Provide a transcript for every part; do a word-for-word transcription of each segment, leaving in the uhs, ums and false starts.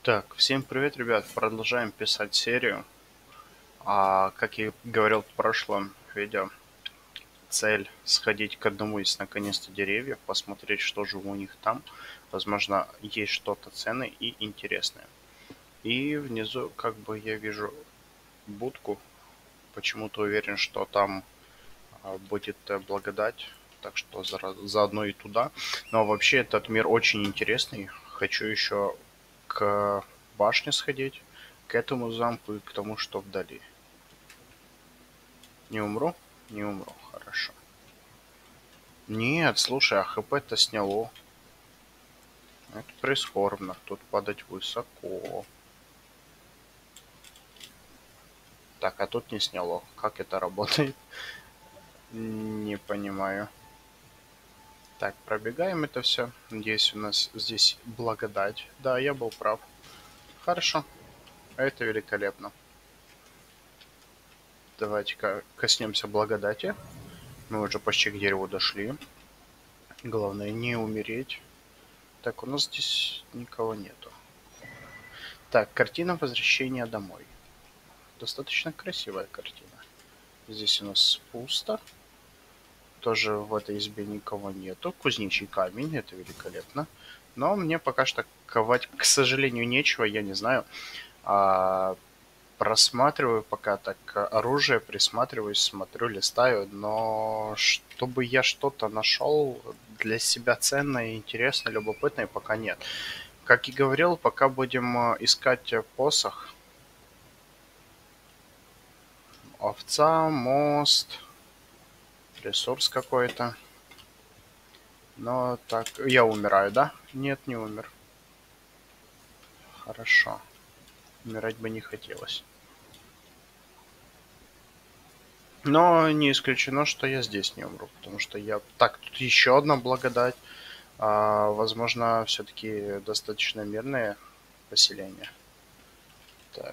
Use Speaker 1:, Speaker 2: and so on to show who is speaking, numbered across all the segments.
Speaker 1: Так, всем привет, ребят. Продолжаем писать серию. А, как я говорил в прошлом видео, цель сходить к одному из наконец-то деревьев, посмотреть, что же у них там. Возможно, есть что-то ценное и интересное. И внизу, как бы я вижу будку. Почему-то уверен, что там а, будет э, благодать. Так что зара- заодно и туда. Но вообще этот мир очень интересный. Хочу еще к башне сходить, к этому замку и к тому, что вдали. Не умру? Не умру. Хорошо. Нет, слушай, а хп-то сняло. Это прискорбно. Тут падать высоко. Так, а тут не сняло. Как это работает? Не понимаю. Так, пробегаем это все. Надеюсь, у нас здесь благодать. Да, я был прав. Хорошо. Это великолепно. Давайте-ка коснемся благодати. Мы уже почти к дереву дошли. Главное не умереть. Так, у нас здесь никого нету. Так, картина возвращения домой. Достаточно красивая картина. Здесь у нас пусто. Тоже в этой избе никого нету. Кузнечий камень, это великолепно. Но мне пока что ковать, к сожалению, нечего, я не знаю. А, просматриваю пока так оружие, присматриваюсь, смотрю, листаю, но чтобы я что-то нашел для себя ценное, интересное, любопытное, пока нет. Как и говорил, пока будем э, искать э, посох. Овца, мост, ресурс какой-то. Но так, я умираю, да? Нет, не умер. Хорошо. Умирать бы не хотелось. Но не исключено, что я здесь не умру, потому что я... Так, тут еще одна благодать. А, возможно, все-таки достаточно мирное поселение. Так.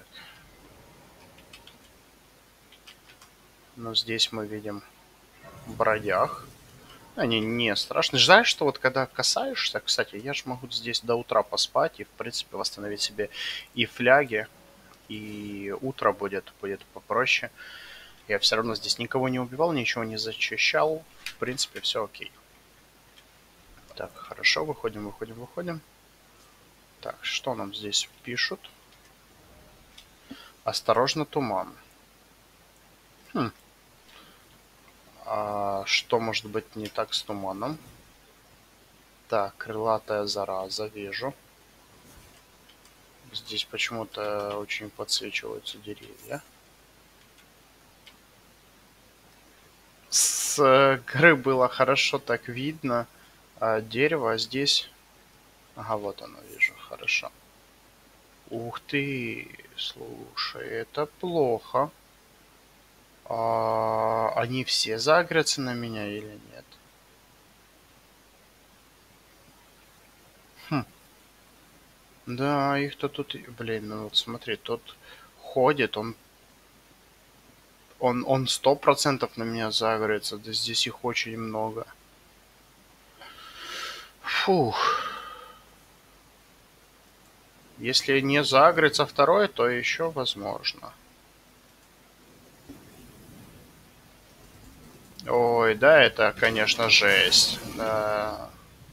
Speaker 1: Но здесь мы видим бродяг. Они не страшны. Знаешь, что вот когда касаешься, кстати, я же могу здесь до утра поспать и, в принципе, восстановить себе и фляги, и утро будет, будет попроще. Я все равно здесь никого не убивал, ничего не зачищал. В принципе, все окей. Так, хорошо, выходим, выходим, выходим. Так, что нам здесь пишут? Осторожно, туман. Хм. А что может быть не так с туманом? Так, крылатая зараза, вижу. Здесь почему-то очень подсвечиваются деревья. С э, горы было хорошо так видно а, дерево, а здесь... Ага, вот оно, вижу, хорошо. Ух ты, слушай, это плохо. А, они все загрятся на меня или нет? Хм. Да, их-то тут... Блин, ну вот смотри, тот ходит, он... Он, он сто процентов на меня загорится, да здесь их очень много. Фух. Если не загрется второй, то еще возможно. Ой, да, это, конечно, жесть. Да.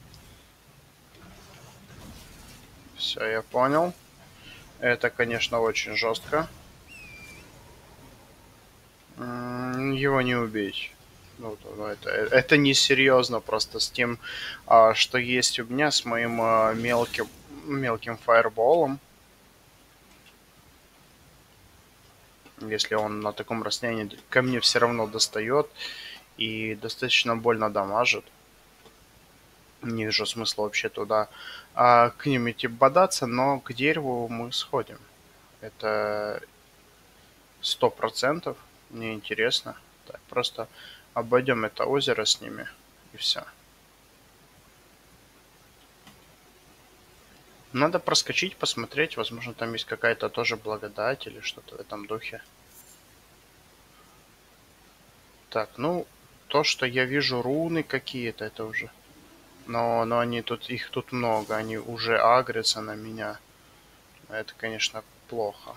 Speaker 1: Все, я понял. Это, конечно, очень жестко. М, Его не убить. Ну, то- ну, это, это несерьезно просто с тем, а, что есть у меня, с моим а, мелким, мелким фаерболом. Если он на таком расстоянии ко мне все равно достает и достаточно больно дамажит. Не вижу смысла вообще туда а, к ним идти бодаться, но к дереву мы сходим. Это сто процентов. Мне интересно. Так, просто обойдем это озеро с ними и все. Надо проскочить, посмотреть. Возможно, там есть какая-то тоже благодать или что-то в этом духе. Так, ну, то, что я вижу руны какие-то, это уже... Но, но они тут, их тут много, они уже агрятся на меня. Это, конечно, плохо.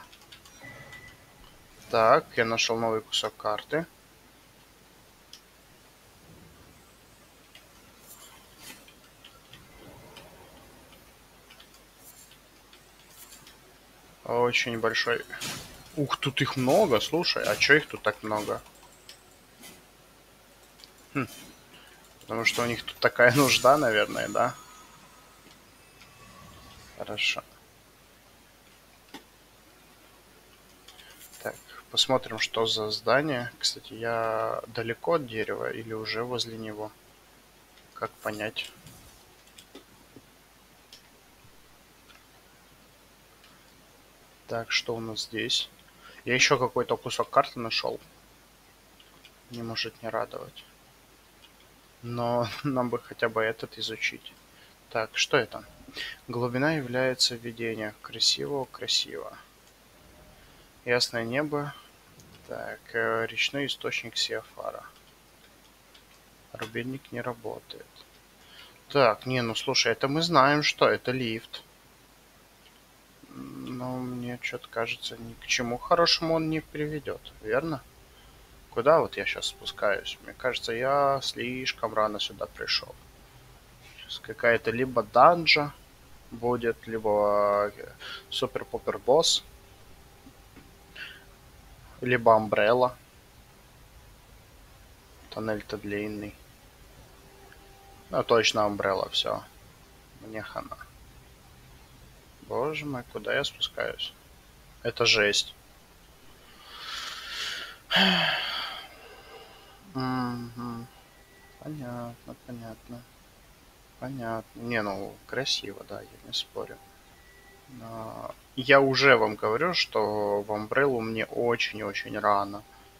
Speaker 1: Так, я нашел новый кусок карты. Очень большой. Ух, тут их много, слушай. А чё их тут так много? Хм. Потому что у них тут такая нужда, наверное, да? Хорошо. Так, посмотрим, что за здание. Кстати, я далеко от дерева или уже возле него? Как понять? Так, что у нас здесь? Я еще какой-то кусок карты нашел. Не может не радовать. Но нам бы хотя бы этот изучить. Так, что это? Глубина является введение. Красиво, красиво. Ясное небо. Так, э, речной источник Сиафара. Рубильник не работает. Так, не, ну слушай, это мы знаем, что это лифт. Но мне что-то кажется, ни к чему хорошему он не приведет, верно? Куда вот я сейчас спускаюсь? Мне кажется, я слишком рано сюда пришел. Сейчас какая-то либо данжа будет, либо супер-пупер босс, либо амбрелла. Тоннель-то длинный. Ну, точно амбрелла, все. Мне хана. Боже мой, куда я спускаюсь? Это жесть. Мгм. Понятно, понятно. Понятно. Не, ну, красиво, да, я не спорю. Но я уже вам говорю, что в Umbrella мне очень-очень рано.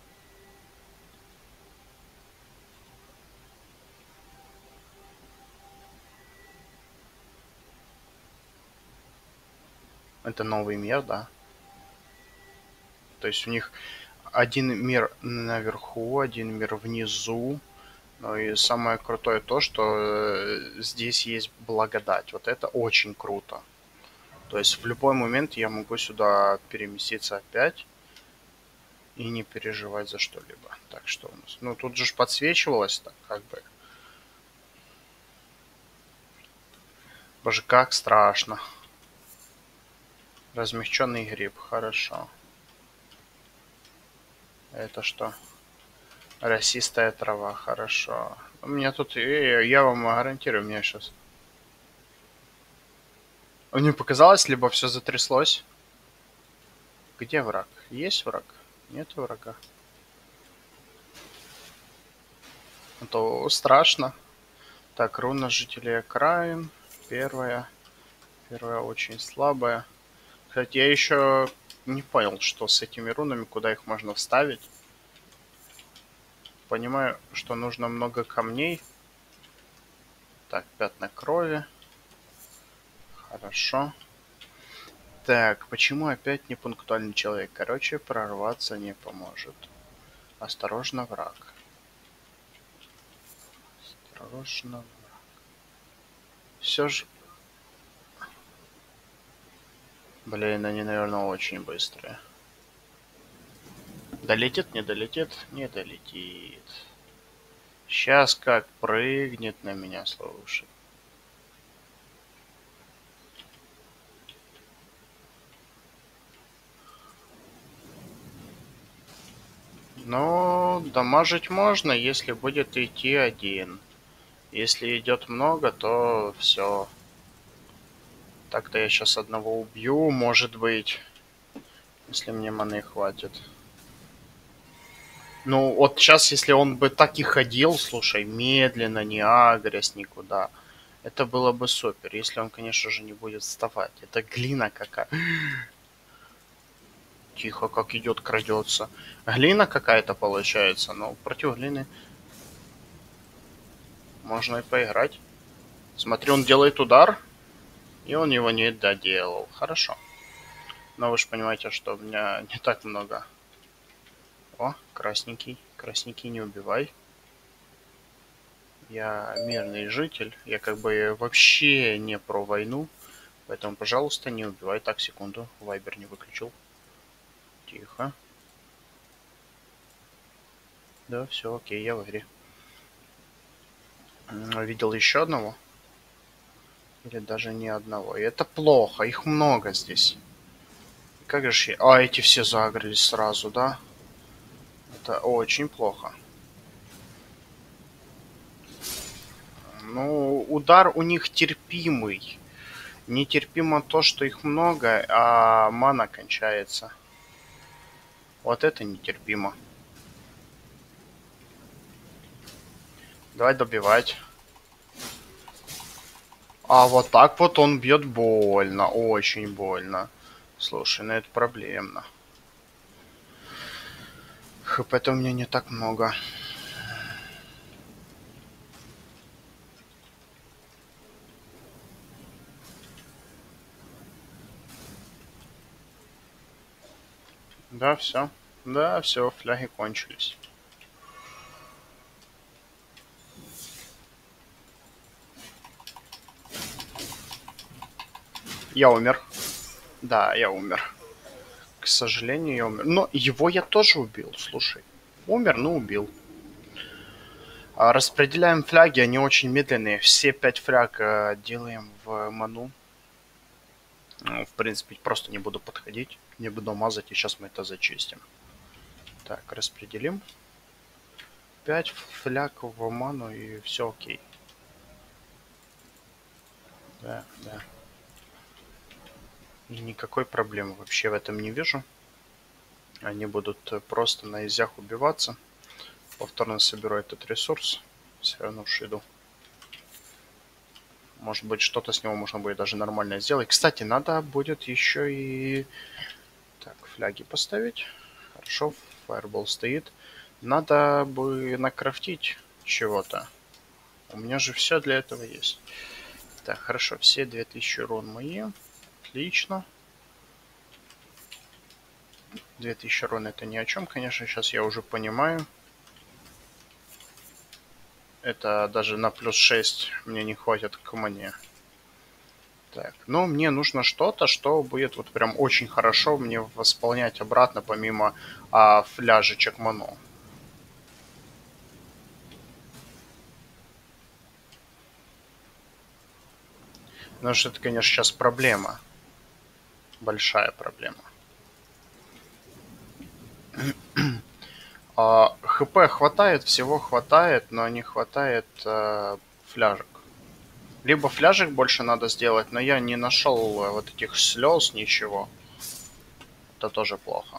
Speaker 1: Это новый мир, да? То есть у них один мир наверху, один мир внизу. Ну и самое крутое то, что э, здесь есть благодать. Вот это очень круто. То есть в любой момент я могу сюда переместиться опять и не переживать за что-либо. Так что у нас... Ну тут же ж подсвечивалось так, как бы. Боже, как страшно. Размягченный гриб, хорошо. Это что? Росистая трава, хорошо. У меня тут, э, я вам гарантирую, у меня сейчас... Мне показалось, либо все затряслось. Где враг? Есть враг? Нет врага. А то страшно. Так, руна жителей окраин. Первая. Первая очень слабая. Кстати, я еще не понял, что с этими рунами, куда их можно вставить. Понимаю, что нужно много камней. Так, пятна крови. Хорошо. Так, почему опять непунктуальный человек? Короче, прорваться не поможет. Осторожно, враг. Осторожно, враг. Все же... Блин, они, наверное, очень быстрые. Долетит, не долетит? Не долетит. Сейчас как прыгнет на меня, слушай. Ну, дамажить можно, если будет идти один. Если идет много, то все. Так-то я сейчас одного убью, может быть, если мне маны хватит. Ну, вот сейчас, если он бы так и ходил, слушай, медленно, не агрясь никуда, это было бы супер. Если он, конечно же, не будет вставать. Это глина какая. Тихо, как идет, крадется. Глина какая-то получается, но против глины можно и поиграть. Смотри, он делает удар, и он его не доделал. Хорошо. Но вы же понимаете, что у меня не так много. О, красненький. Красненький, не убивай. Я мирный житель. Я как бы вообще не про войну. Поэтому, пожалуйста, не убивай. Так, секунду. Вайбер не выключил. Тихо. Да, все, окей, я в игре. Видел еще одного? Или даже не одного. И это плохо. Их много здесь. Как же... я- А, эти все загрелись сразу, да? Это очень плохо. Ну, удар у них терпимый. Нетерпимо то, что их много, а мана кончается. Вот это нетерпимо. Давай добивать. А вот так вот он бьет больно. Очень больно. Слушай, ну это проблемно. ХП-то у меня не так много. Да, все. Да, все, фляги кончились. Я умер. Да, я умер. К сожалению, я умер. Но его я тоже убил, слушай. Умер, но убил. А, распределяем фляги, они очень медленные. Все пять фляг э, делаем в ману. Ну, в принципе, просто не буду подходить. Не буду мазать, и сейчас мы это зачистим. Так, распределим. пять фляг в ману, и все окей. Да, да. И никакой проблемы вообще в этом не вижу. Они будут просто на изях убиваться. Повторно соберу этот ресурс. Все равно уж иду. Может быть, что-то с него можно будет даже нормально сделать. Кстати, надо будет еще и... Так, фляги поставить. Хорошо, фаербол стоит. Надо бы накрафтить чего-то. У меня же все для этого есть. Так, хорошо, все две тысячи рун мои. Отлично. две тысячи рун это ни о чем, конечно, сейчас я уже понимаю. Это даже на плюс шесть мне не хватит к мане. Так, но мне нужно что-то, что будет вот прям очень хорошо мне восполнять обратно, помимо а, фляжечек ману. Потому что это, конечно, сейчас проблема. Большая проблема. А, ХП хватает, всего хватает, но не хватает а, фляжек. Либо фляжек больше надо сделать, но я не нашел а, вот этих слез, ничего. Это тоже плохо.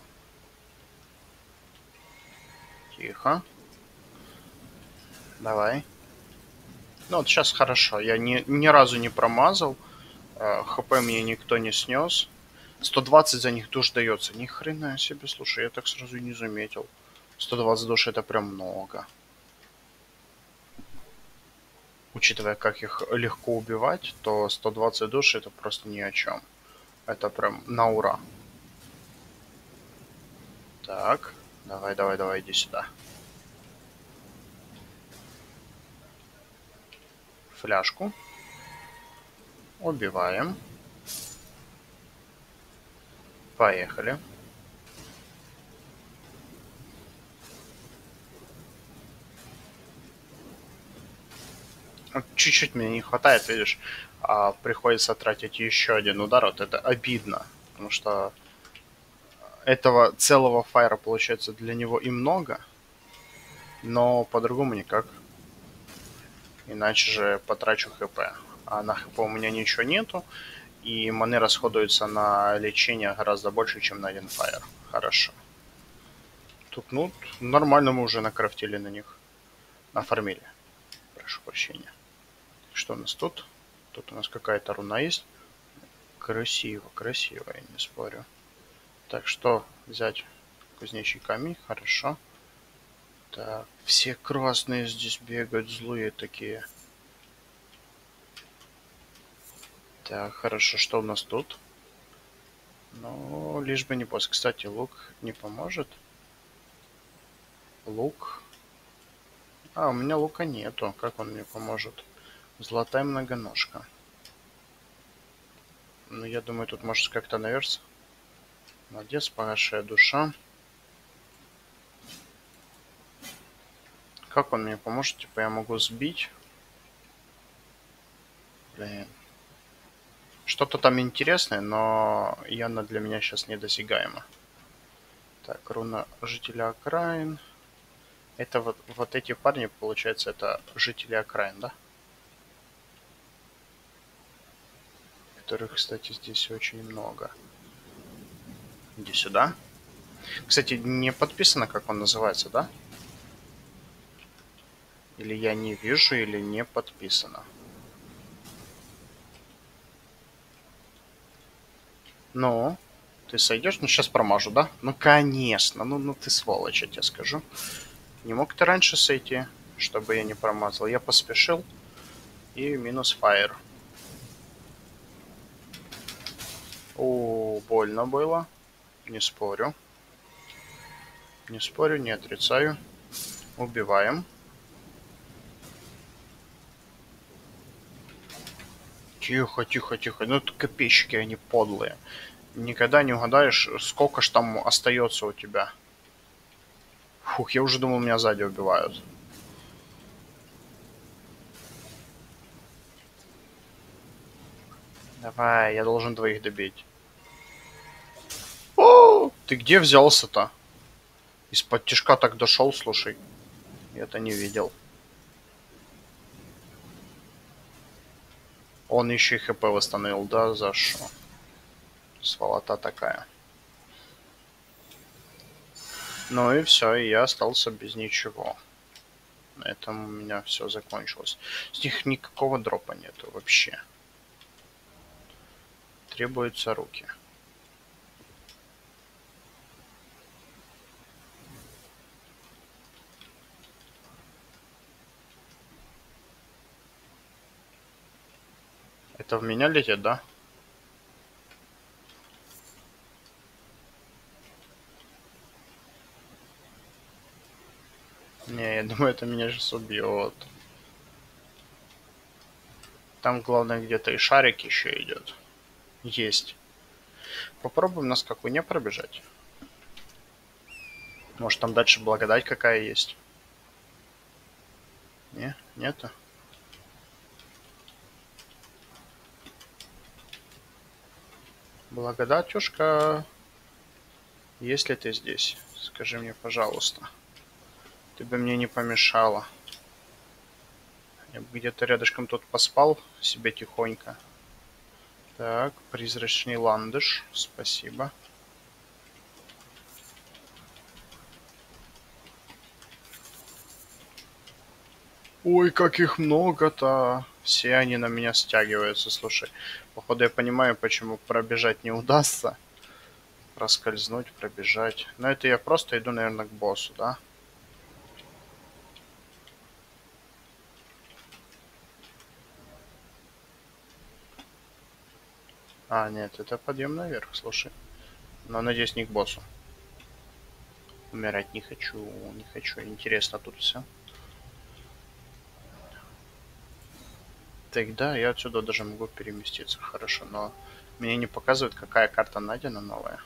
Speaker 1: Тихо. Давай. Ну вот сейчас хорошо. Я ни, ни разу не промазал. А, ХП мне никто не снес. сто двадцать за них душ дается. Ни хрена себе, слушай, я так сразу и не заметил. сто двадцать душ это прям много. Учитывая, как их легко убивать, то сто двадцать душ это просто ни о чем. Это прям на ура. Так, давай, давай, давай, иди сюда. Фляжку. Убиваем. Поехали. Чуть-чуть мне не хватает, видишь, а приходится тратить еще один удар. Вот это обидно, потому что этого целого файра получается для него и много, но по-другому никак. Иначе же потрачу хп. А на хп у меня ничего нету, и маны расходуются на лечение гораздо больше, чем на один файр. Хорошо. Тут, ну, нормально мы уже накрафтили на них. Нафармили. Прошу прощения. Что у нас тут? Тут у нас какая-то руна есть. Красиво, красиво, я не спорю. Так, что взять? Кузнечий камень, хорошо. Так, все красные здесь бегают, злые такие. Так, хорошо, что у нас тут? Ну, лишь бы не босс. Кстати, лук не поможет. Лук. А, у меня лука нету. Как он мне поможет? Золотая многоножка. Ну, я думаю, тут может как-то наверх. Молодец, погасшая душа. Как он мне поможет? Типа я могу сбить. Блин. Что-то там интересное, но явно для меня сейчас недосягаемо. Так, руна жителя окраин. Это вот, вот эти парни, получается, это жители окраин, да? Которых, кстати, здесь очень много. Иди сюда. Кстати, не подписано, как он называется, да? Или я не вижу, или не подписано. Ну, ты сойдешь? Ну, сейчас промажу, да? Ну, конечно. Ну, ну ты сволочь, я тебе скажу. Не мог ты раньше сойти, чтобы я не промазал? Я поспешил. И минус фаер. О, больно было. Не спорю. Не спорю, не отрицаю. Убиваем. Тихо, тихо, тихо. Ну, это копейщики, они подлые. Никогда не угадаешь, сколько ж там остается у тебя. Фух, я уже думал, меня сзади убивают. Давай, я должен двоих добить. О, ты где взялся-то? Из-под тишка так дошел, слушай. Я это не видел. Он еще и хп восстановил, да, за что? Сволота такая. Ну и все, и я остался без ничего. На этом у меня все закончилось. С них никакого дропа нету вообще. Требуются руки. Это в меня летит, да? Не, я думаю, это меня сейчас убьет. Там, главное, где-то и шарик еще идет. Есть. Попробуем на скаку не пробежать. Может, там дальше благодать какая есть? Не? Нету? Благодатюшка, если ты здесь, скажи мне, пожалуйста. Ты бы мне не помешала. Я бы где-то рядышком тут поспал себе тихонько. Так, призрачный ландыш, спасибо. Ой, как их много-то. Все они на меня стягиваются, слушай. Походу я понимаю, почему пробежать не удастся. Проскользнуть, пробежать. Но это я просто иду, наверное, к боссу, да? А, нет, это подъем наверх, слушай. Но, надеюсь, не к боссу. Умирать не хочу, не хочу. Интересно тут все. Тогда я отсюда даже могу переместиться. Хорошо, но мне не показывает, какая карта найдена новая.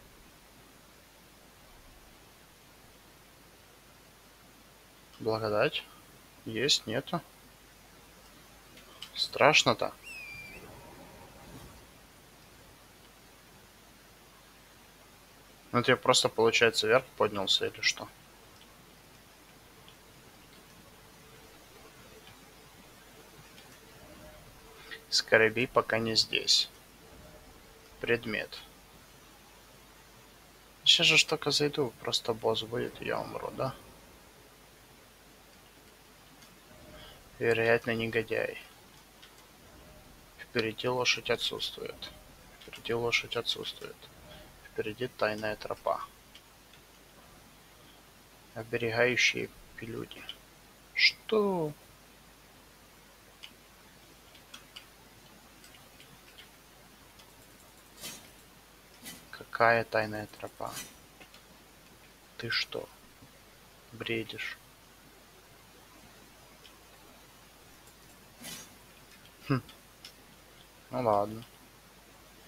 Speaker 1: Благодать. Есть, нету. Страшно-то. Ну, это я просто, получается, вверх поднялся или что? Скоробей пока не здесь. Предмет. Сейчас же только зайду, просто босс будет, и я умру, да? Вероятно, негодяй. Впереди лошадь отсутствует. Впереди лошадь отсутствует. Впереди тайная тропа. Оберегающие пилюли. Что? Какая тайная тропа? Ты что, бредишь? Хм, ну ладно.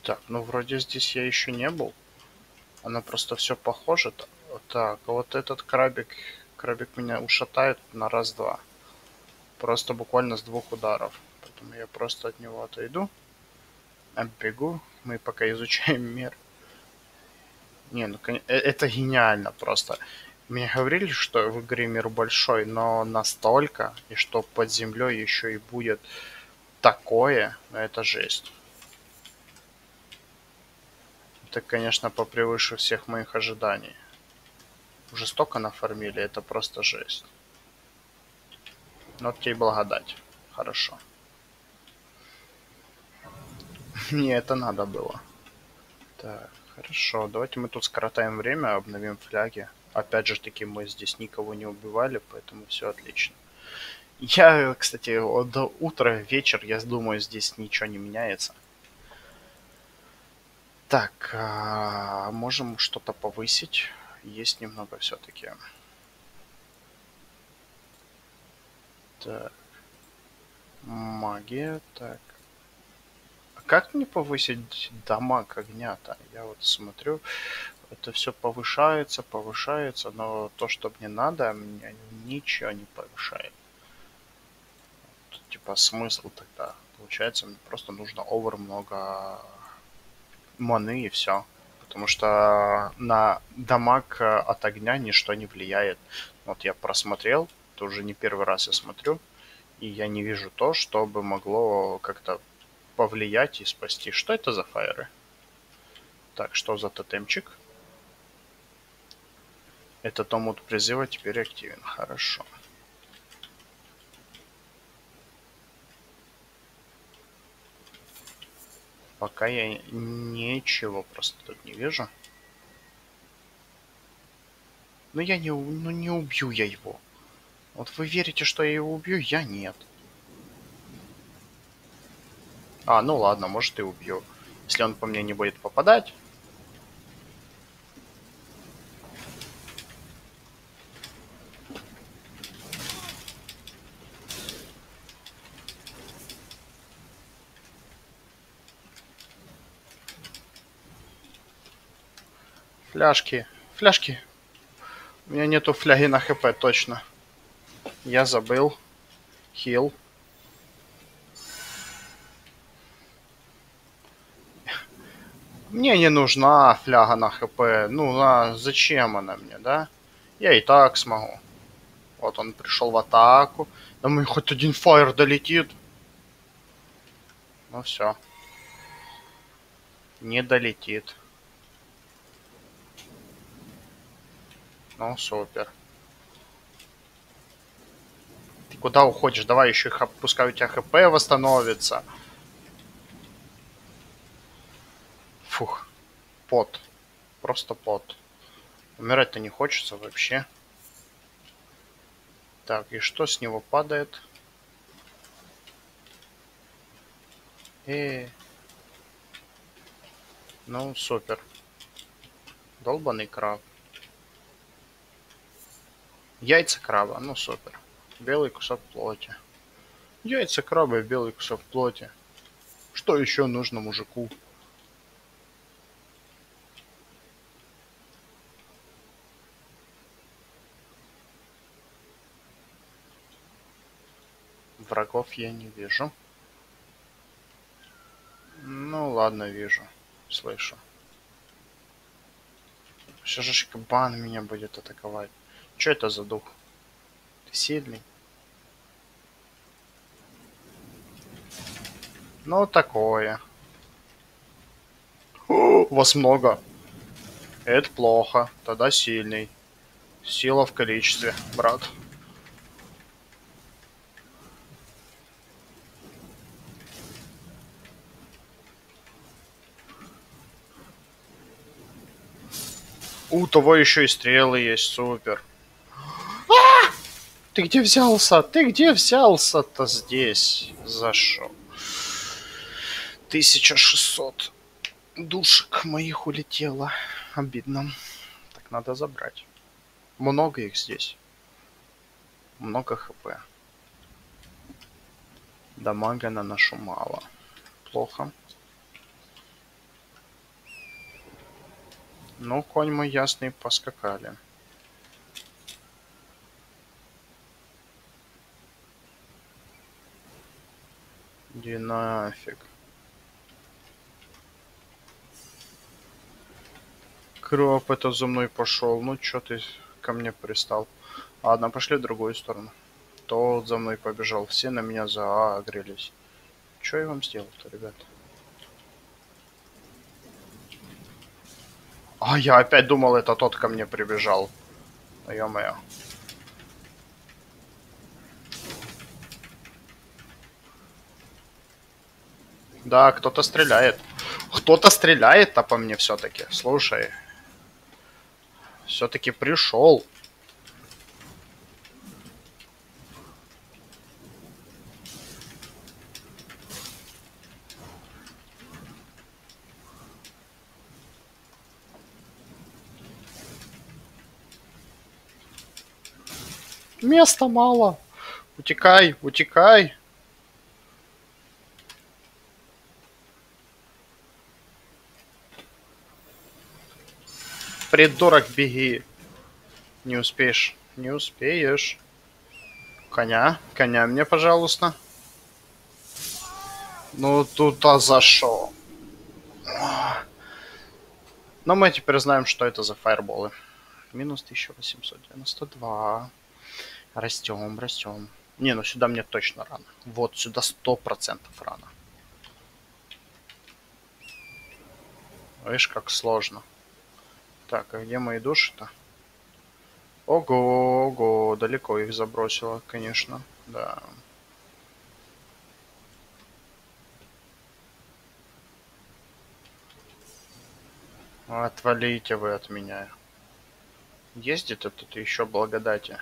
Speaker 1: Так, ну вроде здесь я еще не был. Она просто все похоже. Так, а вот этот крабик, крабик меня ушатает на раз-два. Просто буквально с двух ударов. Поэтому я просто от него отойду. Оббегу. Мы пока изучаем мир. Не, ну кон- э- это гениально просто. Мне говорили, что в игре мир большой, но настолько, и что под землей еще и будет такое, ну это жесть. Это, конечно, попревыше всех моих ожиданий. Уже столько нафармили, это просто жесть. Ну, вот тебе и благодать. Хорошо. Мне это надо было. Так, хорошо. Давайте мы тут скоротаем время, обновим фляги. Опять же таки, мы здесь никого не убивали, поэтому все отлично. Я, кстати, вот до утра, вечер, я думаю, здесь ничего не меняется. Так, а, можем что-то повысить. Есть немного все-таки. Так, магия, так. А как мне повысить дамаг огня-то? Я вот смотрю, это все повышается, повышается, но то, что мне надо, меня ничего не повышает. Тут, типа, смысл тогда? Получается, мне просто нужно овер много маны и все. Потому что на дамаг э, от огня ничто не влияет. Вот я просмотрел, это уже не первый раз я смотрю, и я не вижу то, чтобы могло как-то повлиять и спасти. Что это за фаеры? Так, что за тотемчик? Этот омут призыва теперь активен. Хорошо. Пока я ничего просто тут не вижу. Но я не, у- ну не убью я его. Вот вы верите, что я его убью? Я нет. А, ну ладно, может и убью. Если он по мне не будет попадать. Фляжки. Фляжки. У меня нету фляги на хп, точно. Я забыл. Хил. Мне не нужна фляга на хп. Ну, а зачем она мне, да? Я и так смогу. Вот он пришел в атаку. Да мы хоть один фаер долетит. Ну все. Не долетит. Ну, супер. Ты куда уходишь? Давай еще их, пускай у тебя хп восстановится. Фух. Пот. Просто пот. Умирать-то не хочется вообще. Так, и что с него падает? Э, ну, супер. Долбаный краб. Яйца краба, ну супер. Белый кусок плоти. Яйца краба и белый кусок плоти. Что еще нужно мужику? Врагов я не вижу. Ну ладно, вижу. Слышу. Все же кабан меня будет атаковать. Что это за дух? Ты сильный? Ну, такое. О, вас много. Это плохо. Тогда сильный. Сила в количестве, брат. У того еще и стрелы есть, супер. Ты где взялся? Ты где взялся-то здесь? Зашел. тысяча шестьсот душек моих улетело. Обидно. Так надо забрать. Много их здесь. Много хп. Дамага наношу мало. Плохо. Ну, конь мой ясный, поскакали. Иди нафиг. Кроп это за мной пошел. Ну, чё ты ко мне пристал? Ладно, пошли в другую сторону. Тот за мной побежал. Все на меня заагрелись. Чё я вам сделал-то, ребят? А, я опять думал, это тот ко мне прибежал. Ну, ё-моё. Да, кто-то стреляет. Кто-то стреляет-то по мне все-таки. Слушай. Все-таки пришел. Места мало. Утекай, утекай. Придурок, беги. Не успеешь. Не успеешь. Коня. Коня мне, пожалуйста. Ну, тут-то зашел. Но мы теперь знаем, что это за фаерболы. Минус тысяча восемьсот девяносто два. Растем, растем. Не, ну сюда мне точно рано. Вот сюда сто процентов рано. Видишь, как сложно. Так, а где мои души-то? Ого, ого, далеко их забросило, конечно. Да. Отвалите вы от меня. Ездит этот еще благодати.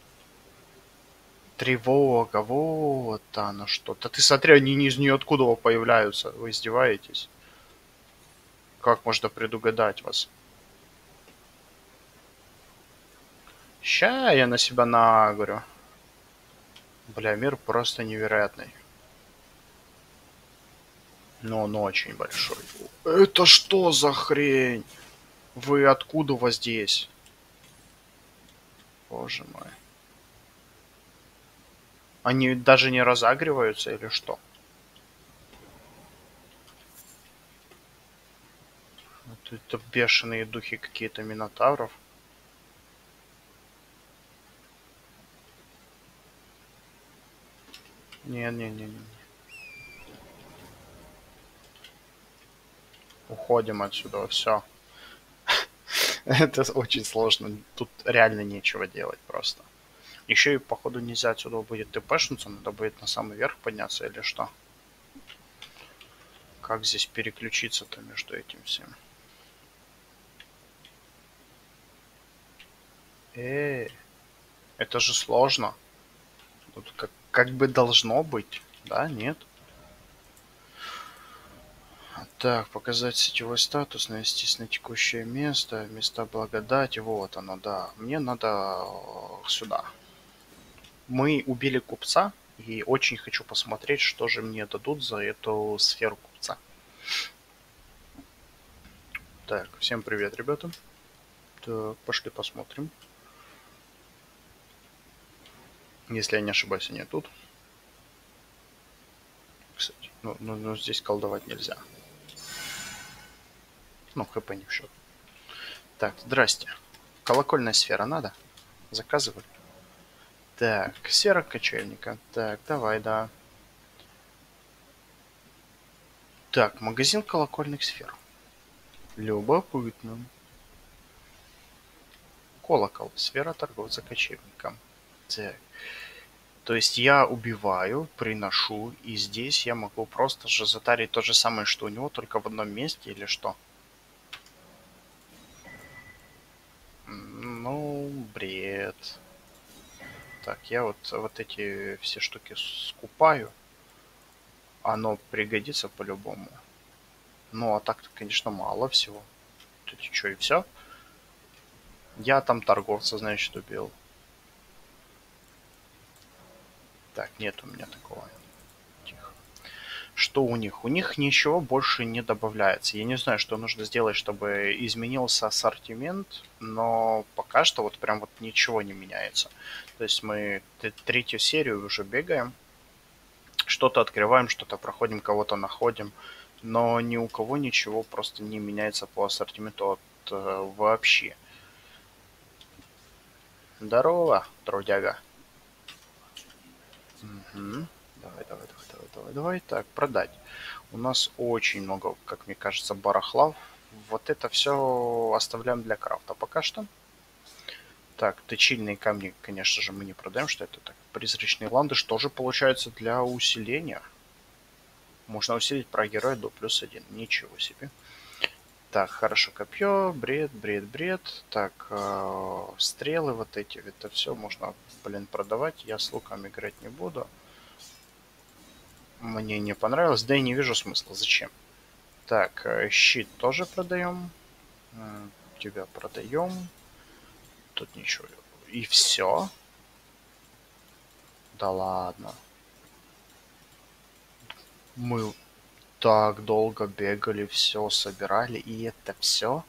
Speaker 1: Тревога, вот оно что. Да ты смотри, они из нее откуда появляются. Вы издеваетесь? Как можно предугадать вас? Ща я на себя наговорю. Бля, мир просто невероятный. Но он очень большой. Это что за хрень? Вы откуда у вас здесь? Боже мой. Они даже не разагриваются или что? Вот это бешеные духи какие-то минотавров. Не-не-не-не. Уходим отсюда, все. Это очень сложно. Тут реально нечего делать просто. Еще и походу нельзя отсюда будет тпшнуться, надо будет на самый верх подняться или что? Как здесь переключиться-то между этим всем? Эй, это же сложно. Тут как, как бы должно быть, да, нет? Так, показать сетевой статус, навестись на текущее место, места благодати, вот оно, да. Мне надо сюда. Мы убили купца, и очень хочу посмотреть, что же мне дадут за эту сферу купца. Так, всем привет, ребята. Так, пошли посмотрим. Если я не ошибаюсь, они тут. Кстати, ну, ну, ну здесь колдовать нельзя. Ну, хп не в счет. Так, здрасте. Колокольная сфера надо? Заказывали? Так, сфера кочевника. Так, давай, да. Так, магазин колокольных сфер. Любопытно. Колокол. Сфера торговца кочевником. Так. То есть я убиваю, приношу, и здесь я могу просто же затарить то же самое, что у него, только в одном месте, или что? Ну, бред. Так, я вот, вот эти все штуки скупаю. Оно пригодится по-любому. Ну, а так-то, конечно, мало всего. Тут что, и все? Я там торговца, значит, убил. Так, нет у меня такого. Тихо. Что у них? У них ничего больше не добавляется. Я не знаю, что нужно сделать, чтобы изменился ассортимент, но пока что вот прям вот ничего не меняется. То есть мы третью серию уже бегаем, что-то открываем, что-то проходим, кого-то находим, но ни у кого ничего просто не меняется по ассортименту от, э, вообще. Здорово, трудяга. Мгм. Давай, давай, давай, давай, давай, давай. Так, продать. У нас очень много, как мне кажется, барахла. Вот это все оставляем для крафта пока что. Так, точильные камни, конечно же, мы не продаем, что это так. Призрачный ландыш тоже получается для усиления. Можно усилить про героя до плюс один. Ничего себе. Так, хорошо, копье, бред, бред, бред. Так, э, стрелы вот эти, это все можно, блин, продавать. Я с луком играть не буду. Мне не понравилось, да и не вижу смысла. Зачем? Так, э, щит тоже продаем. М, Тебя продаем. Тут ничего. И все? Да ладно. Мы так долго бегали, все собирали, и это все?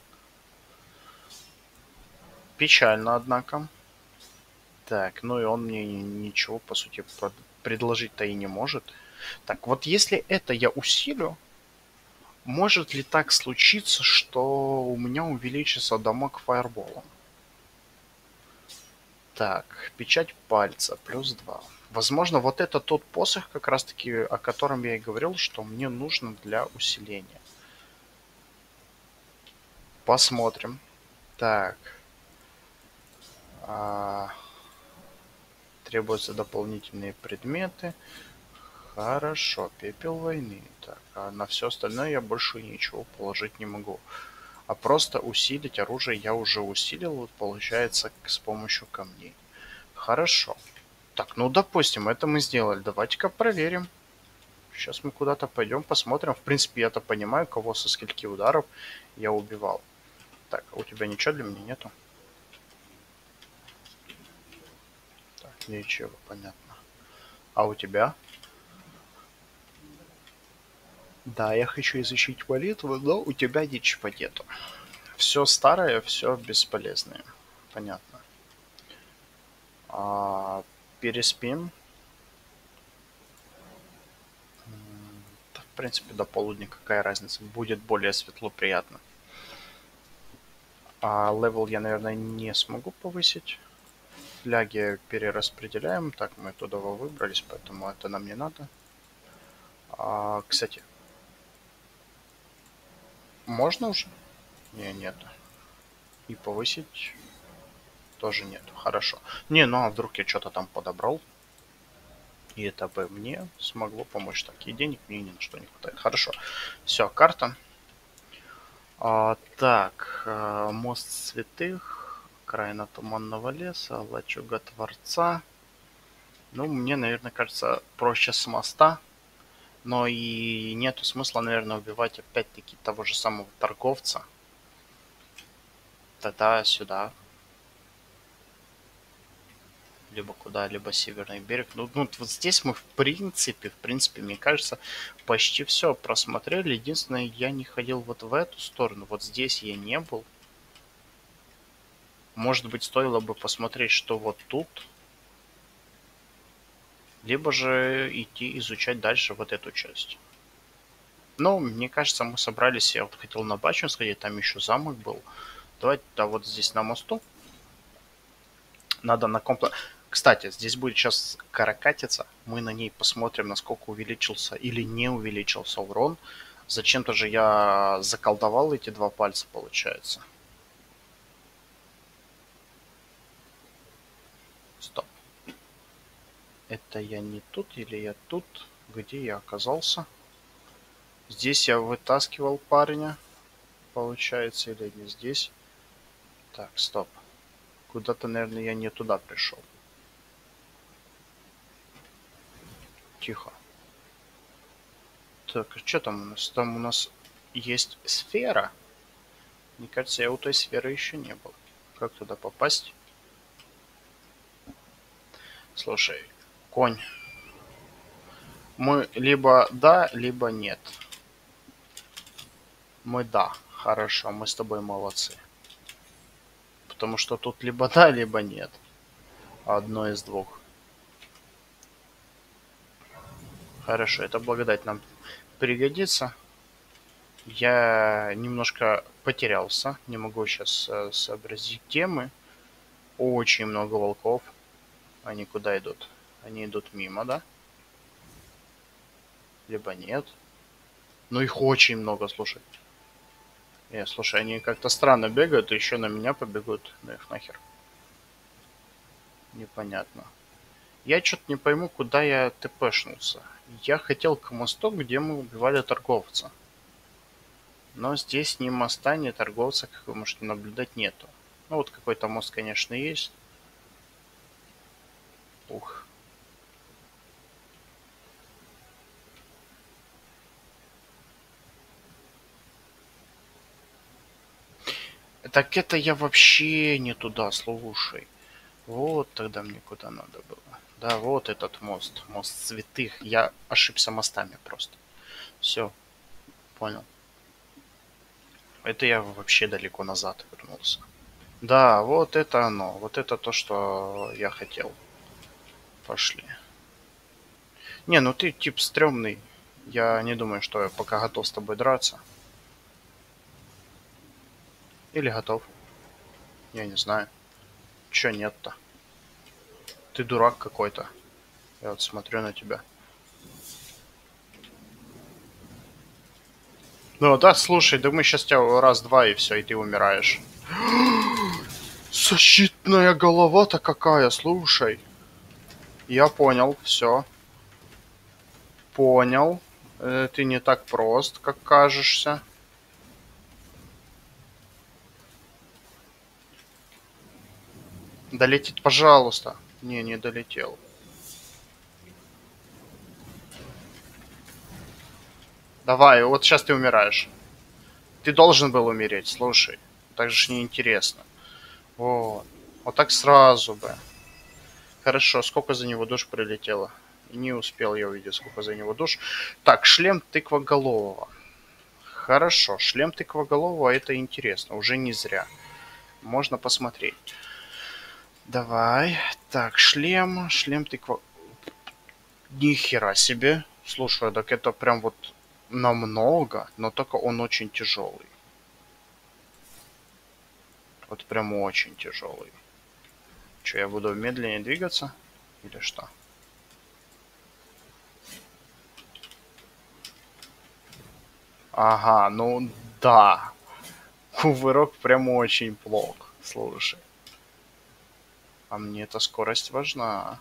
Speaker 1: Печально, однако. Так, ну и он мне ничего, по сути, прод- предложить-то и не может. Так, вот если это я усилю, может ли так случиться, что у меня увеличится дамаг фаерболом? Так, печать пальца, плюс два. Возможно, вот это тот посох, как раз таки, о котором я и говорил, что мне нужно для усиления. Посмотрим. Так. а, Требуются дополнительные предметы. Хорошо, пепел войны. Так, а на все остальное я больше ничего положить не могу. А просто усилить оружие я уже усилил, вот получается, с помощью камней. Хорошо. Так, ну допустим, это мы сделали. Давайте-ка проверим. Сейчас мы куда-то пойдем, посмотрим. В принципе, я-то понимаю, кого со скольки ударов я убивал. Так, а у тебя ничего для меня нету? Так, ничего, понятно. А у тебя? Да, я хочу изучить молитву, но у тебя ничего нету. Все старое, все бесполезное. Понятно. А, переспим. Да, в принципе, до полудня какая разница. Будет более светло, приятно. А левел я, наверное, не смогу повысить. Фляги перераспределяем. Так, мы туда выбрались, поэтому это нам не надо. А, кстати, можно уже? Не, нет. И повысить тоже нет. Хорошо. Не, ну а вдруг я что-то там подобрал? И это бы мне смогло помочь. Так, и денег мне ни на что не хватает. Хорошо. Все, карта. А, так, а, мост святых, окраина туманного леса, лачуга Творца. Ну, мне, наверное, кажется, проще с моста. Но и нету смысла, наверное, убивать опять-таки того же самого торговца. Тогда сюда. Либо куда, либо северный берег. Ну, ну вот здесь мы в принципе, в принципе, мне кажется, почти все просмотрели. Единственное, я не ходил вот в эту сторону. Вот здесь я не был. Может быть, стоило бы посмотреть, что вот тут. Либо же идти изучать дальше вот эту часть. Но, мне кажется, мы собрались. Я вот хотел на башню сходить, там еще замок был. Давайте, да, вот здесь на мосту. Надо на комплекс. Кстати, здесь будет сейчас каракатица. Мы на ней посмотрим, насколько увеличился или не увеличился урон. Зачем-то же я заколдовал эти два пальца, получается. Стоп. Это я не тут или я тут? Где я оказался? Здесь я вытаскивал парня, получается, или не здесь? Так, стоп. Куда-то, наверное, я не туда пришел. Тихо. Так, а что там у нас? Там у нас есть сфера. Мне кажется, я у той сферы еще не был. Как туда попасть? Слушай, конь. Мы либо да, либо нет. Мы да. Хорошо, мы с тобой молодцы. Потому что тут либо да, либо нет. Одно из двух. Хорошо, эта благодать нам пригодится. Я немножко потерялся. Не могу сейчас э, сообразить темы. Очень много волков. Они куда идут? Они идут мимо, да? Либо нет. Но их очень много, слушай. Э, слушай, они как-то странно бегают, и еще на меня побегут. Ну их нахер. Непонятно. Я что-то не пойму, куда я тпшнулся. Я хотел к мосту, где мы убивали торговца. Но здесь ни моста, ни торговца, как вы можете наблюдать, нету. Ну вот какой-то мост, конечно, есть. Ух. Так это я вообще не туда, слушай. Вот тогда мне куда надо было. Да, вот этот мост. Мост святых. Я ошибся мостами просто. Все, понял. Это я вообще далеко назад вернулся. Да, вот это оно. Вот это то, что я хотел. Пошли. Не, ну ты тип стрёмный. Я не думаю, что я пока готов с тобой драться. Или готов. Я не знаю. Чё нет-то? Ты дурак какой-то. Я вот смотрю на тебя. Ну да, слушай, да мы сейчас тебя раз-два и все, и ты умираешь. Защитная голова-то какая, слушай. Я понял, все. Понял. Э, ты не так прост, как кажешься. Долетит, пожалуйста. Не, не долетел. Давай, вот сейчас ты умираешь. Ты должен был умереть, слушай. Так же ж неинтересно. Вот. Вот так сразу бы. Хорошо, сколько за него душ прилетело? Не успел я увидеть, сколько за него душ. Так, шлем тыквоголового. Хорошо, шлем тыквоголового, это интересно, уже не зря. Можно посмотреть. Давай. Так, шлем, шлем тыква... Ни хера себе. Слушай, так это прям вот намного, но только он очень тяжелый. Вот прям очень тяжелый. Что, я буду медленнее двигаться? Или что? Ага, ну да. Кувырок прям очень плох. Слушай. А мне эта скорость важна.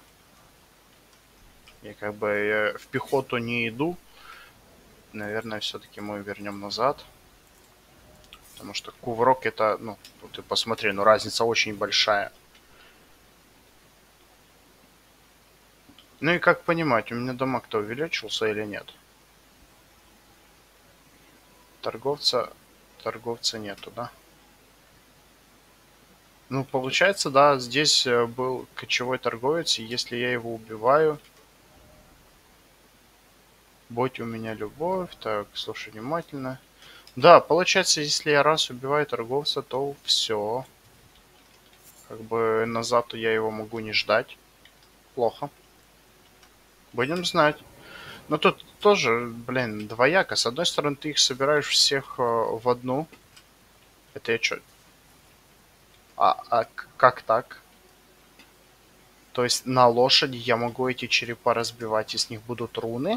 Speaker 1: Я как бы я в пехоту не иду. Наверное, все-таки мы вернем назад. Потому что кувырок это, ну, ты посмотри, ну разница очень большая. Ну и как понимать, у меня дамаг-то увеличился или нет? Торговца, торговца нету, да? Ну, получается, да, здесь э, был кочевой торговец, и если я его убиваю, будь у меня любовь, так, слушай внимательно. Да, получается, если я раз убиваю торговца, то все. Как бы назад я его могу не ждать. Плохо. Будем знать. Но тут тоже, блин, двояко. С одной стороны, ты их собираешь всех э, в одну. Это я чё? А, а к- как так? То есть на лошади я могу эти черепа разбивать, и с них будут руны?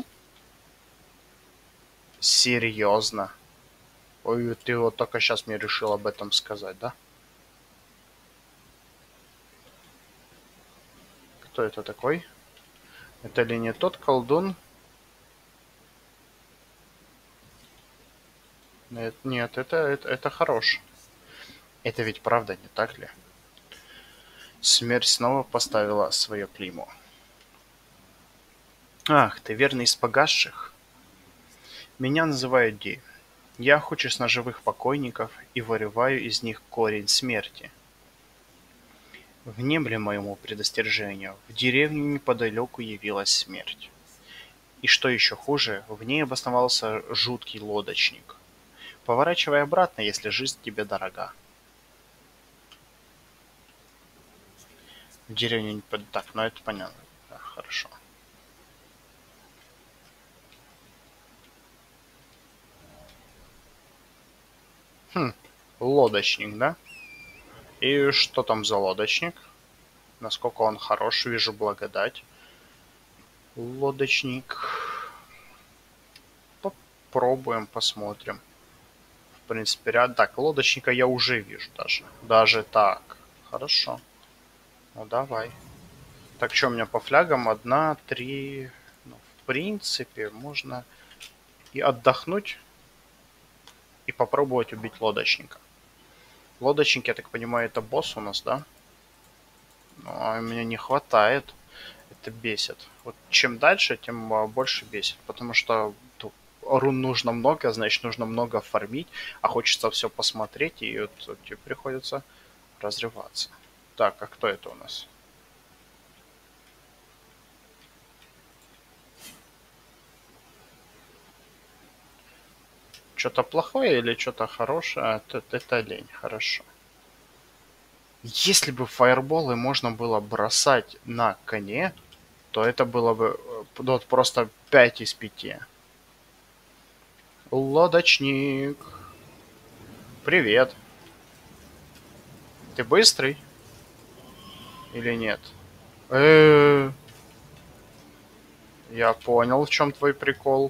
Speaker 1: Серьезно? Ой, ты вот только сейчас мне решил об этом сказать, да? Кто это такой? Это ли не тот колдун? Нет, нет, это, это, это хорош. Это ведь правда, не так ли? Смерть снова поставила свое клеймо. Ах, ты верный из погасших? Меня называют Ди. Я охочусь на живых покойников и вырываю из них корень смерти. Внемли моему предостережению, в деревню неподалеку явилась смерть. И что еще хуже, в ней обосновался жуткий лодочник. Поворачивай обратно, если жизнь тебе дорога. В деревне не под... Так, ну это понятно. Да, хорошо. Хм, лодочник, да? И что там за лодочник? Насколько он хорош, вижу благодать. Лодочник. Попробуем, посмотрим. В принципе, ряд... Так, лодочника я уже вижу даже. Даже так. Хорошо. Ну, давай. Так, что у меня по флягам? Одна, три... Ну, в принципе, можно и отдохнуть, и попробовать убить лодочника. Лодочник, я так понимаю, это босс у нас, да? Ну, а мне не хватает. Это бесит. Вот чем дальше, тем а, больше бесит. Потому что ту- рун нужно много, значит, нужно много фармить, а хочется все посмотреть, и вот, вот тебе приходится разрываться. Так, а кто это у нас? Что-то плохое или что-то хорошее? Это, это лень, хорошо. Если бы фаерболы можно было бросать на коне, то это было бы э, вот просто пять из пяти. Лодочник. Привет. Ты быстрый или нет? Э, Я понял, в чем твой прикол.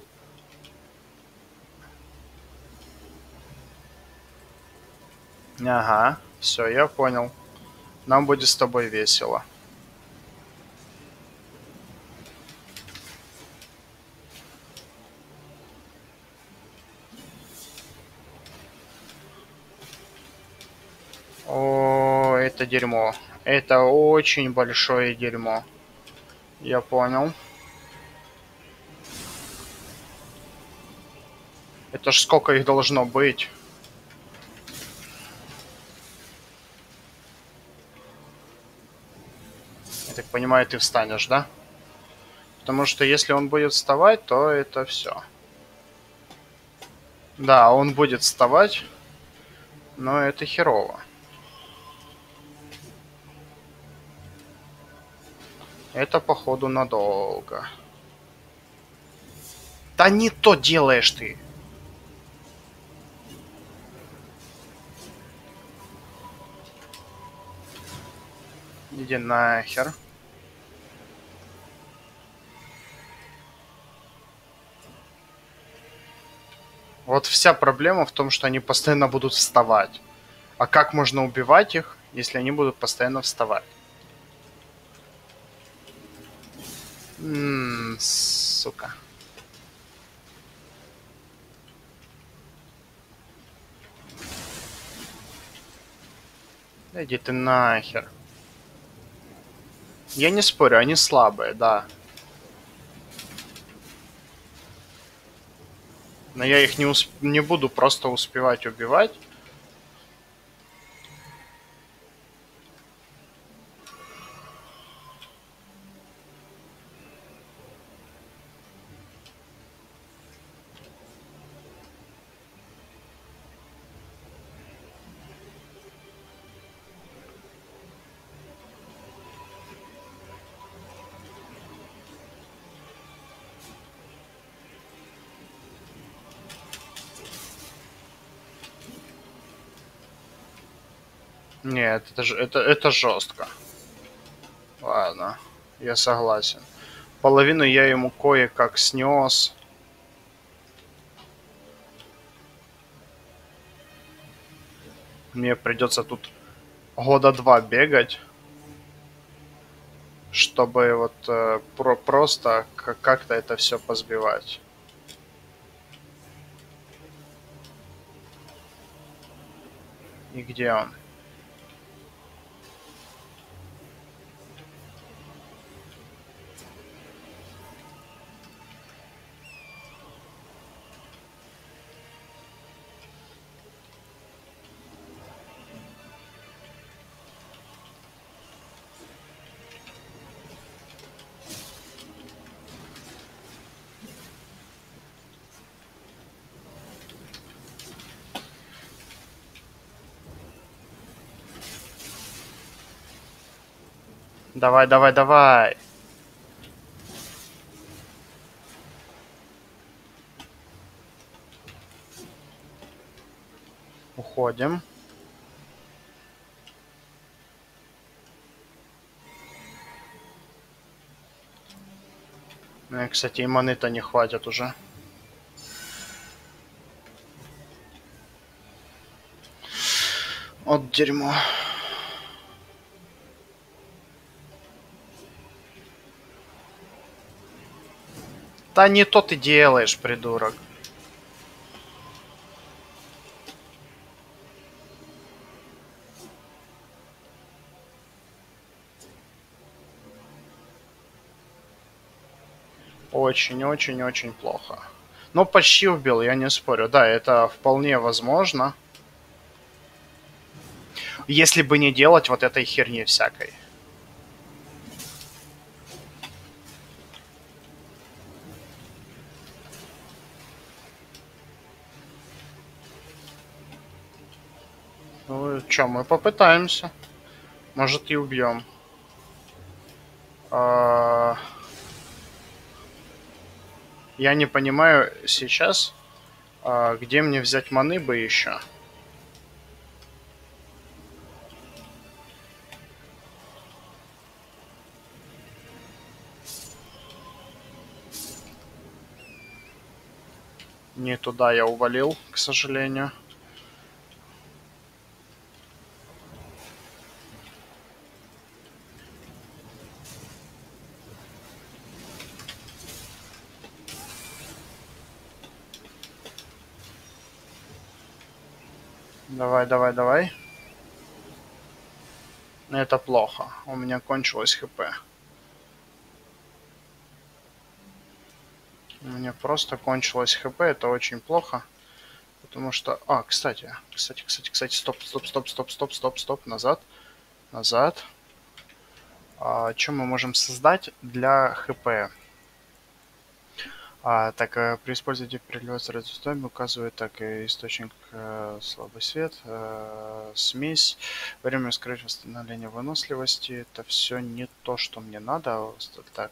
Speaker 1: Ага, все, я понял. Нам будет с тобой весело. О, это дерьмо. Это очень большое дерьмо. Я понял. Это ж сколько их должно быть? Я так понимаю, ты встанешь, да? Потому что если он будет вставать, то это все. Да, он будет вставать, но это херово. Это походу надолго. Да не то делаешь ты. Иди нахер. Вот вся проблема в том, что они постоянно будут вставать. А как можно убивать их, если они будут постоянно вставать? Ммм, сука. Да иди ты нахер. Я не спорю, они слабые, да. Но я их не, усп... не буду просто успевать убивать. Нет, это, ж- это, это жестко. Ладно, я согласен. Половину я ему кое-как снес. Мне придется тут года два бегать, чтобы вот э, про просто к- как-то это все позбивать. И где он? Давай, давай, давай. Уходим. Ну и, кстати, и маны-то не хватит уже. Вот дерьмо. Да не то ты делаешь, придурок. Очень-очень-очень плохо. Но почти убил, я не спорю. Да, это вполне возможно. Если бы не делать вот этой херни всякой. Ну, чё, мы попытаемся. Может, и убьем. А... Я не понимаю сейчас, а, где мне взять маны бы еще. Не туда я увалил, к сожалению. Давай, давай, давай. Это плохо. У меня кончилось хп. У меня просто кончилось хп. Это очень плохо. Потому что... А, кстати. Кстати, кстати, кстати. Стоп, стоп, стоп, стоп, стоп, стоп, стоп. Назад. Назад. А, что мы можем создать для хп? А, так, при использовании переливать с радиоустойми указывает так источник э, слабый свет, э, смесь, время скрыть восстановление выносливости. Это все не то, что мне надо. Так.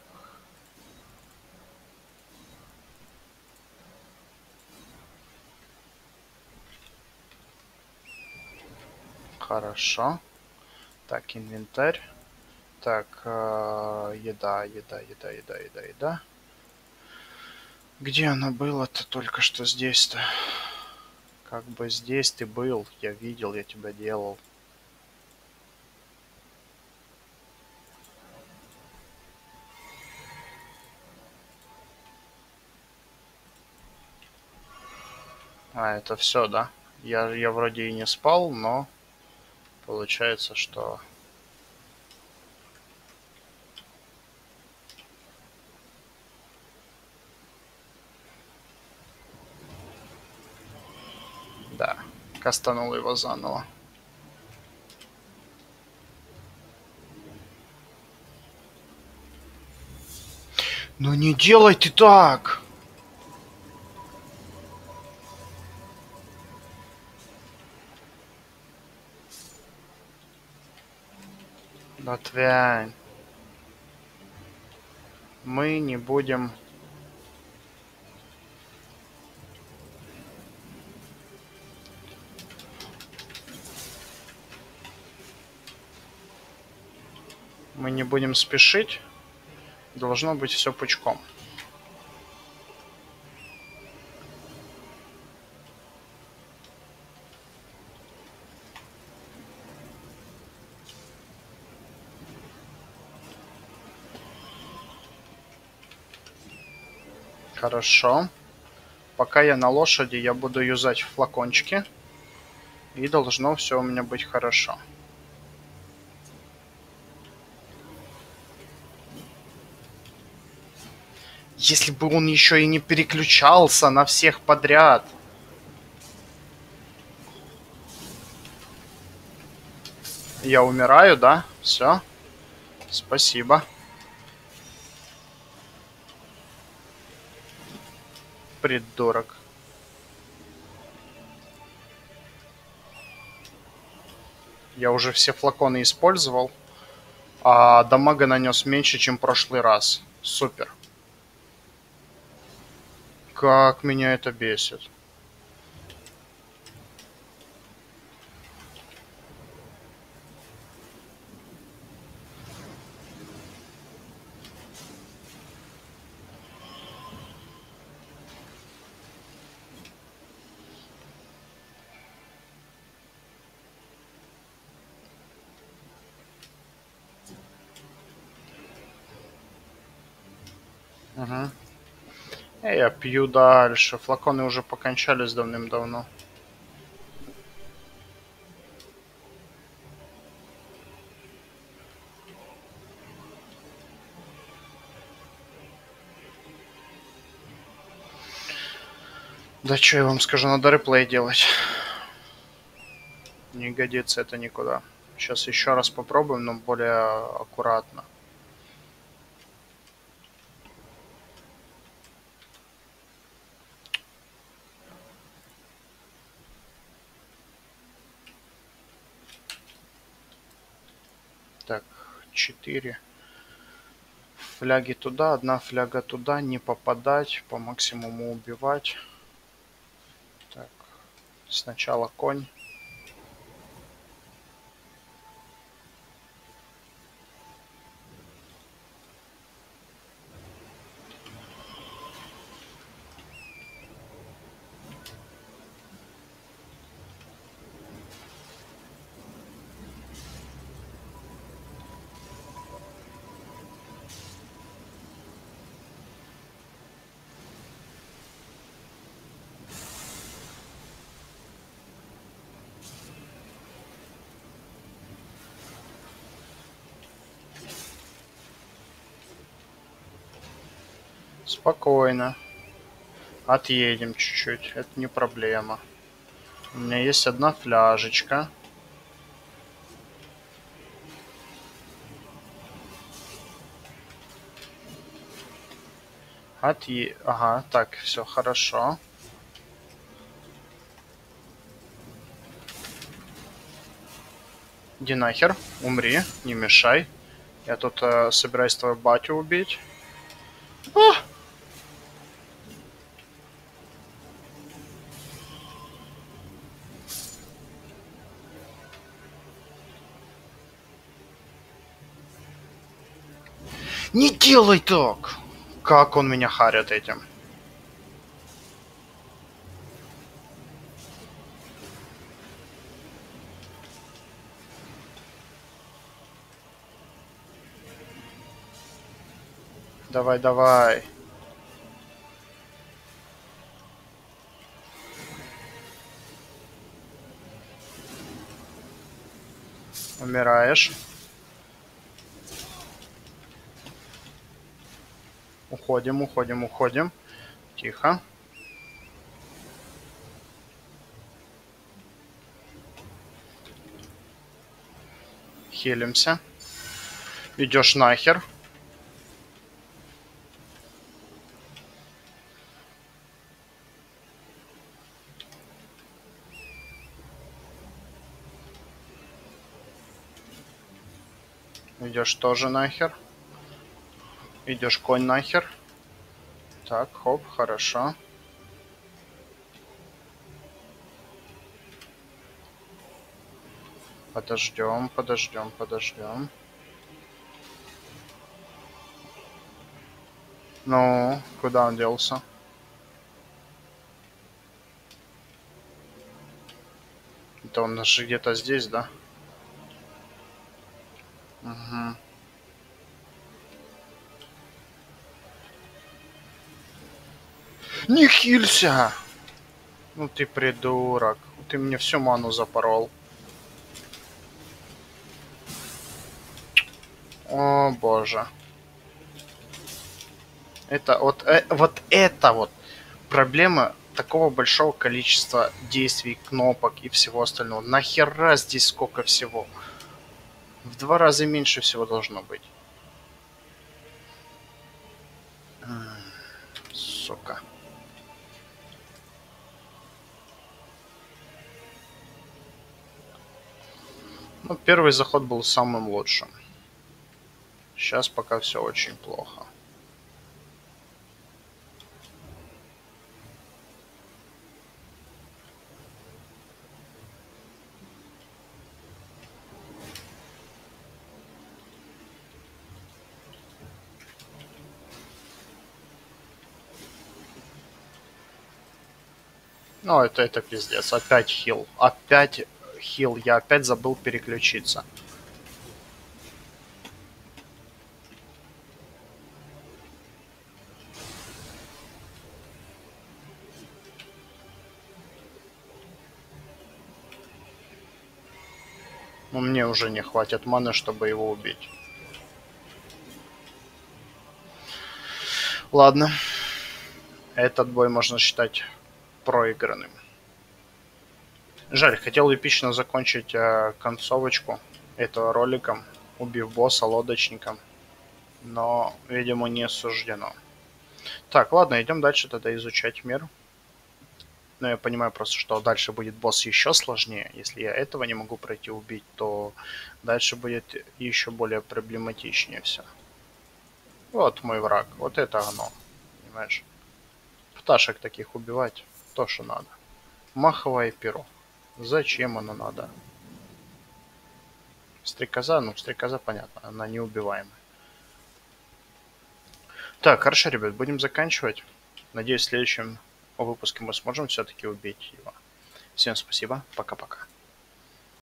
Speaker 1: Хорошо. Так, инвентарь. Так, э, еда, еда, еда, еда, еда, еда. Где она была-то только что здесь-то? Как бы здесь ты был, я видел, я тебя делал. А, это все, да? Я, я вроде и не спал, но получается, что... Да, кастанул его заново. Ну не делай ты так! Отвянь. Мы не будем... Мы не будем спешить. Должно быть все пучком. Хорошо. Пока я на лошади, я буду юзать флакончики. И должно все у меня быть хорошо. Если бы он еще и не переключался на всех подряд. Я умираю, да? Все. Спасибо. Придурок. Я уже все флаконы использовал. А дамага нанес меньше, чем в прошлый раз. Супер. Как меня это бесит. Угу. Я пью дальше. Флаконы уже покончались давным-давно. Да что я вам скажу, надо реплей делать. Не годится это никуда. Сейчас еще раз попробуем, но более аккуратно. Так, четыре фляги туда, одна фляга туда, не попадать, по максимуму убивать. Так, сначала конь. Спокойно. Отъедем чуть-чуть, это не проблема. У меня есть одна фляжечка. Отъе... Ага, так, все хорошо. Иди нахер, умри, не мешай. Я тут э, собираюсь твою батю убить. А! Не делай так! Как он меня харит этим. Давай, давай. Умираешь. Уходим, уходим, уходим. Тихо. Хилимся. Идешь нахер. Идешь тоже нахер. Идешь конь нахер. Так, хоп, хорошо. Подождем, подождем, подождем. Ну, куда он делся? Это он же где-то здесь, да? Угу. Не хилься! Ну ты придурок. Ты мне всю ману запорол. О боже. Это вот, э, вот это вот проблема такого большого количества действий, кнопок и всего остального. Нахера здесь сколько всего? В два раза меньше всего должно быть. Сука. Ну, первый заход был самым лучшим. Сейчас пока все очень плохо. Ну, это, это пиздец. Опять хил. Опять хил. Я опять забыл переключиться. Но мне уже не хватит маны, чтобы его убить. Ладно. Этот бой можно считать проигранным. Жаль, хотел эпично закончить э, концовочку этого ролика, убив босса лодочником. Но, видимо, не суждено. Так, ладно, идем дальше тогда изучать мир. Но я понимаю просто, что дальше будет босс еще сложнее. Если я этого не могу пройти убить, то дальше будет еще более проблематичнее все. Вот мой враг. Вот это оно. Понимаешь? Пташек таких убивать то, что надо. Маховое перо. Зачем оно надо? Стрекоза, ну стрекоза понятно, она неубиваемая. Так, хорошо, ребят, будем заканчивать. Надеюсь, в следующем выпуске мы сможем все-таки убить его. Всем спасибо, пока-пока.